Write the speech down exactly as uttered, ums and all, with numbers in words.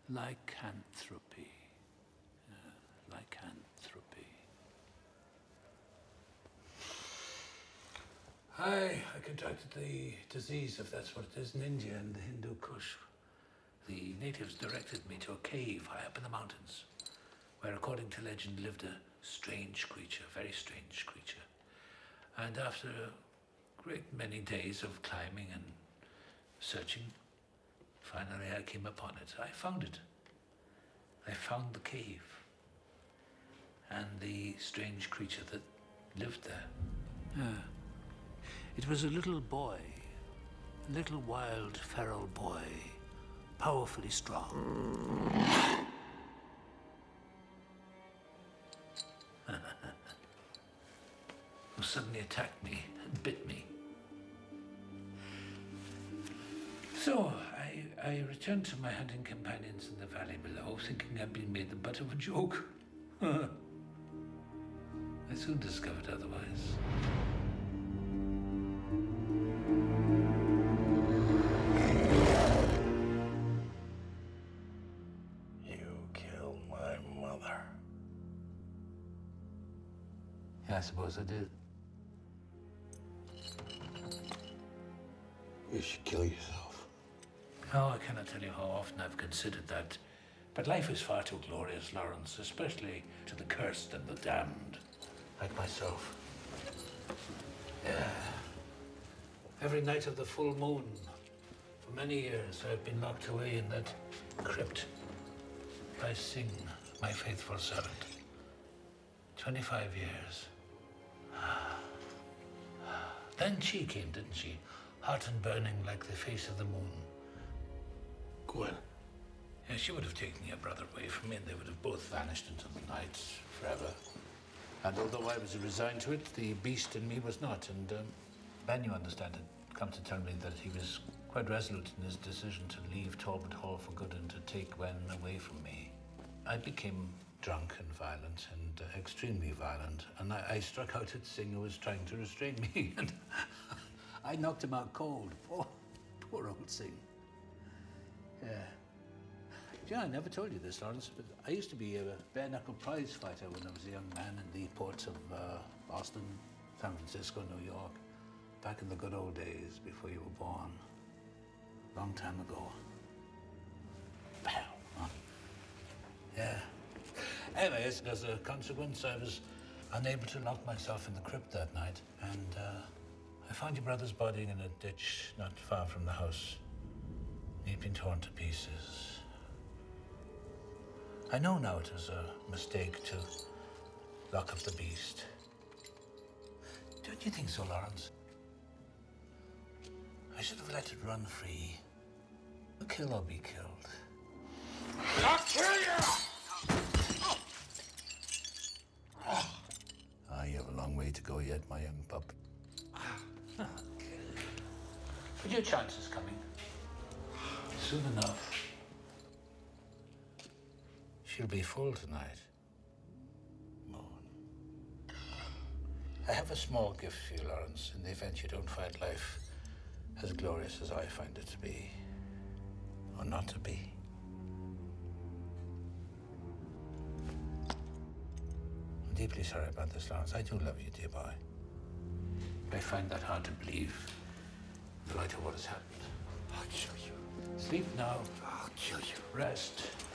Lycanthropy. Uh, lycanthropy. I, I contracted the disease, if that's what it is, in India and the Hindu Kush. The natives directed me to a cave high up in the mountains, where, according to legend, lived a strange creature, a very strange creature. And after a great many days of climbing and searching, finally I came upon it. I found it. I found the cave and the strange creature that lived there. Yeah. It was a little boy, a little wild feral boy, powerfully strong. Who suddenly attacked me and bit me. So I, I returned to my hunting companions in the valley below, thinking I'd been made the butt of a joke. I soon discovered otherwise. You killed my mother. Yeah, I suppose I did. You should kill yourself. Oh, I cannot tell you how often I've considered that. But life is far too glorious, Lawrence, especially to the cursed and the damned, like myself. Yeah. Every night of the full moon, for many years, I've been locked away in that crypt by Singh, my faithful servant. Twenty-five years. Then she came, didn't she? Hot and burning like the face of the moon. Gwen. Yeah, she would have taken your brother away from me, and they would have both vanished into the night forever. And although I was resigned to it, the beast in me was not. And um, Ben, you understand, had come to tell me that he was quite resolute in his decision to leave Talbot Hall for good and to take Gwen away from me. I became drunk and violent, and uh, extremely violent, and I, I struck out at Singh, who was trying to restrain me, and I knocked him out cold. Poor, poor old Singh. Yeah. Do you know, I never told you this, Lawrence, but I used to be a bare-knuckle prize fighter when I was a young man in the ports of uh, Boston, San Francisco, New York, back in the good old days before you were born. Long time ago. Well, huh? Yeah. Anyways, as a consequence, I was unable to lock myself in the crypt that night, and uh, I found your brother's body in a ditch not far from the house. He'd been torn to pieces. I know now it was a mistake to lock up the beast. Don't you think so, Lawrence? I should have let it run free. Kill or be killed. I'll kill you! Ah, you have a long way to go yet, my young pup. Okay. But your chance is coming. Soon enough. She'll be full tonight. Moon. I have a small gift for you, Lawrence, in the event you don't find life as glorious as I find it to be. Or not to be. I'm deeply sorry about this, Lawrence. I do love you, dear boy. But I find that hard to believe in the light of what has happened. I'll kill you. Sleep now. I'll kill you. Rest.